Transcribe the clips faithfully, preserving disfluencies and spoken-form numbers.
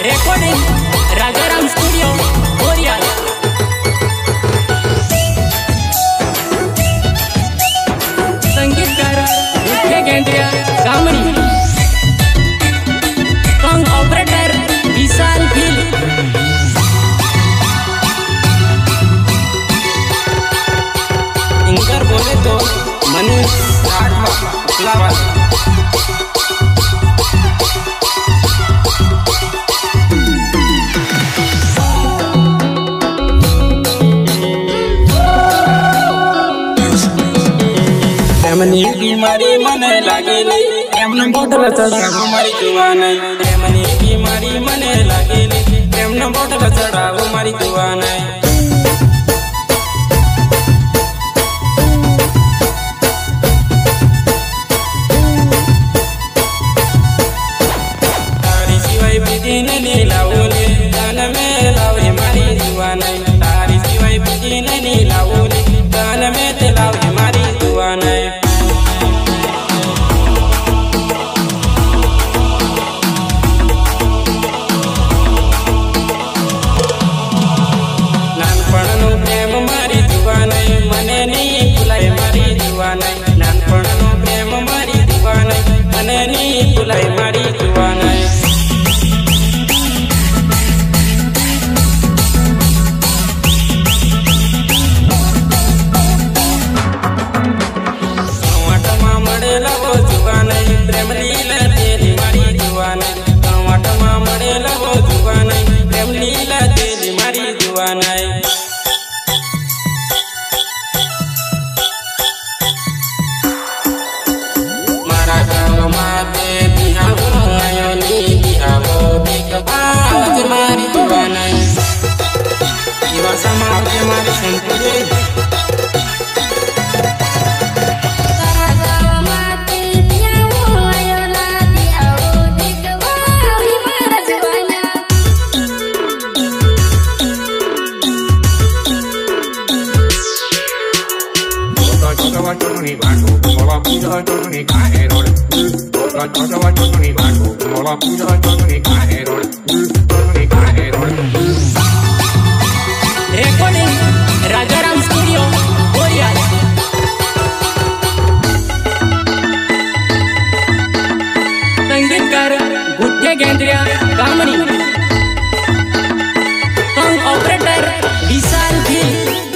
Recording Rajaram studio बोरिया। संगीतकार मुख्य केंद्रीय गामणी। Song operator Vishal Bhil. Singer बोले तो मनीष राठवा। प्रेमनी बीमारी मने लागेली, प्रेमनो बोतल चढ़ावो मारी जुवाने। प्रेमनी बीमारी मने लागेली, प्रेमनो बोतल चढ़ावो मारी जुवाने। तारी सिवाय बीजी नहीं लावोले, गान में लावे मारी जुवाने। तारी सिवाय बीजी नहीं लावोले, गान में ते लावे मारी जुवाने। रेकॉर्डिंग राजाराम स्टूडियो बोरिया। संगीतकार मुख्य केंद्रीय गामणी। Song operator Vishal Bhil.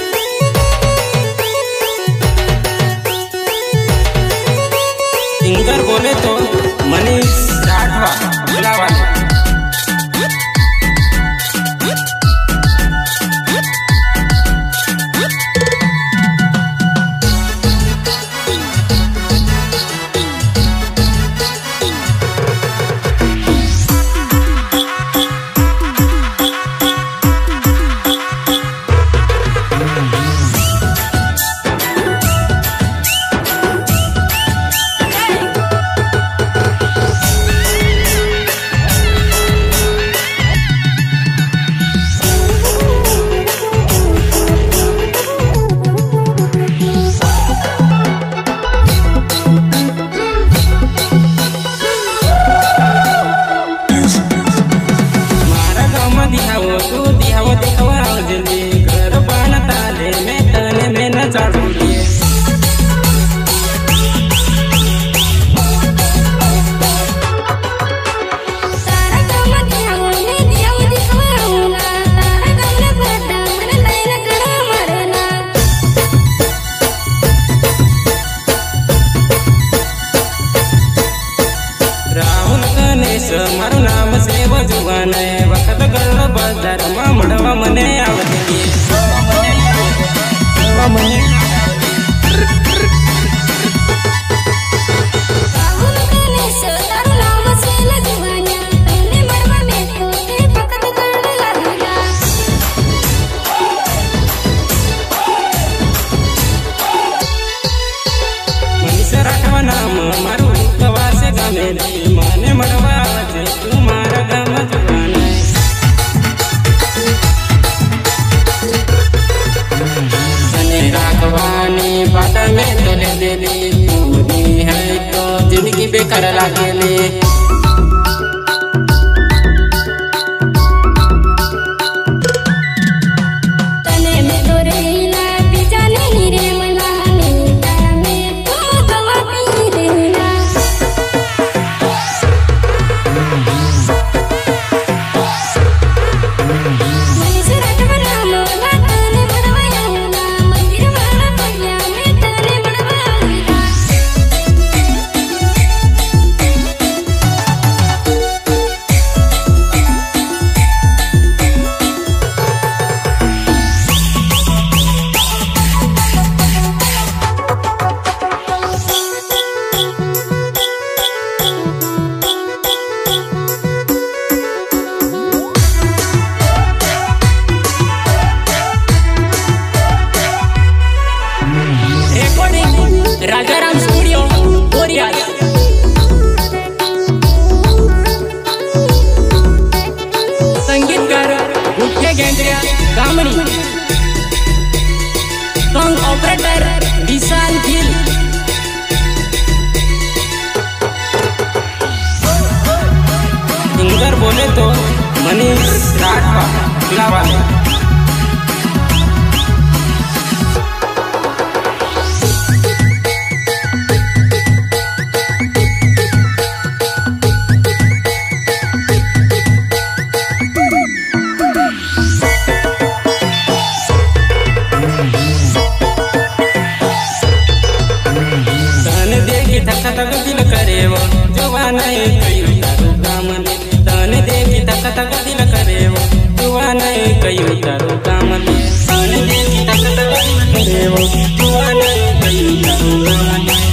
Singer बोले तो मनीष राठवा। मारू नाम से वजुवाने, वक्त गल बाजार में मड़वा मने आवती। मनीष राठवा नाम मारू कवा से गाने माने मड़वा तुम्हारा गम जुबाने। सने राखो Sitamarhi. Song operator Vishal Gill. Singer बोले तो मनीष राठवा। धक धक दिल करे वो जुबान कई उतारू काम दे। तन देखी धक धक दिल करे वो जुबान कई उतारू काम दे। तन देखी धक धक दिल करे वो जुबान कई उतारू काम दे।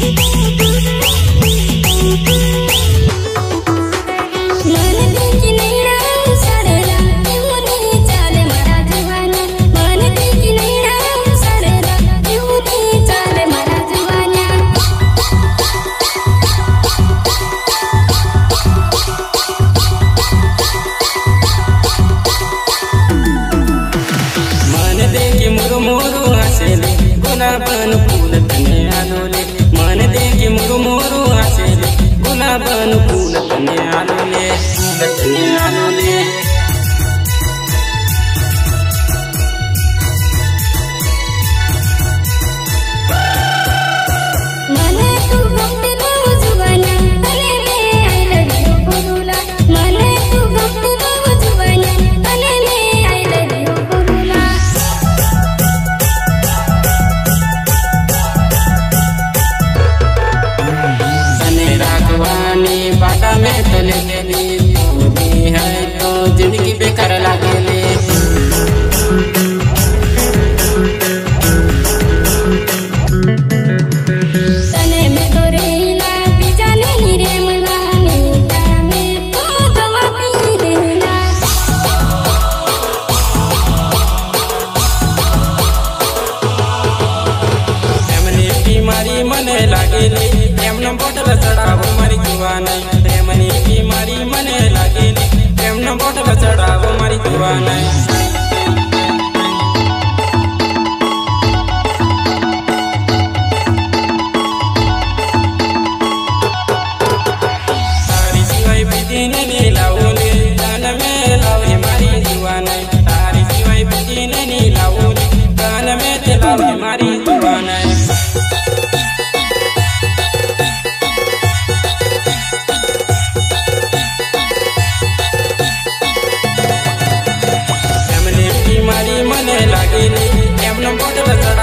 मुरमुरु हसेले गुलाबन फूल तने आलोले। मन देखी मुरमुरु हसेले गुलाबन फूल तने आलोले। फूल तने आलोले। बाटा में तले गेली तू भी है तो जिंदगी बेकार लागेले। तने में तो रेला बिजाने नी रे मलानी में तो दवा पी रेला। एमनी बीमारी मने लागेली एम न बोतल चढ़ावो मारी जुबान। प्रेमनी बीमारी मने लागेली प्रेम न बोतल चढ़ावो मारी जुबान। तारी सिवाय बिदिन नी लावले गान में लावे मारी जुबान। तारी सिवाय बिदिन नी लावले गान में ते लावे मारी जुबान। मने लागेली एम न बोतल